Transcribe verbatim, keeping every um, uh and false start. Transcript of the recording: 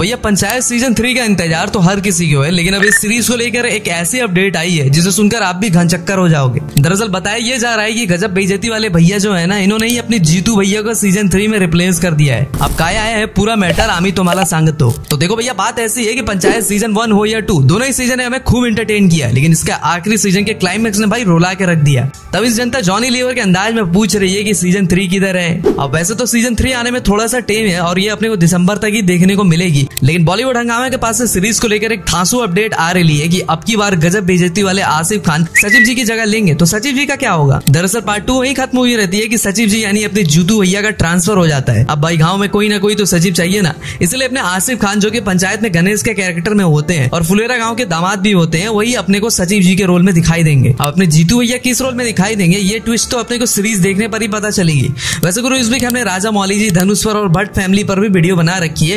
भैया panchayat season three का इंतजार तो हर किसी को है, लेकिन अब इस सीरीज को लेकर एक ऐसी अपडेट आई है जिसे सुनकर आप भी घनचक्कर हो जाओगे। दरअसल बताया ये जा रहा है कि गजब बेइज्जती वाले भैया जो है ना, इन्होंने ही अपनी जीतू भैया को सीजन थ्री में रिप्लेस कर दिया है। अब क्या आया है पूरा मैटर आमी तुम्हारा सांगत हो। तो देखो भैया बात ऐसी है कि पंचायत सीजन वन हो या टू, दोनों ही सीजन ने हमें खूब एंटरटेन किया, लेकिन इसका आखिरी सीजन के क्लाइमेक्स ने भाई रुला के रख दिया। तब इस जनता जॉनी लीवर के अंदाज में पूछ रही है कि सीजन थ्री किधर है। अब वैसे तो सीजन थ्री आने में थोड़ा सा टेम है और ये अपने को दिसंबर तक ही देखने को मिलेगी, लेकिन बॉलीवुड हंगामा के पास से सीरीज को लेकर एक थासू अपडेट आ रही है कि अब की बार गजब बेइज्जती वाले आसिफ खान सचिव जी की जगह लेंगे। तो सचिव जी का क्या होगा? दरअसल पार्ट टू वही खत्म हुई रहती है कि सचिव जी यानी अपने जीतू भैया का ट्रांसफर हो जाता है। अब भाई गाँव में कोई ना कोई तो सचिव चाहिए ना, इसलिए अपने आसिफ खान जो कि पंचायत में गणेश के कैरेक्टर में होते हैं और फुलेरा गाँव के दामाद भी होते हैं, वही अपने को सचिव जी के रोल में दिखाई देंगे। अब अपने जीतू भैया किस रोल में दिखाई देंगे ये ट्विस्ट तो अपने को सीरीज देखने पर ही पता चलेगी। वैसे गुरु इस वीक हमने राजा मौली जी, धनुष पर और भट्ट फैमिली पर भी वीडियो बना रखी है।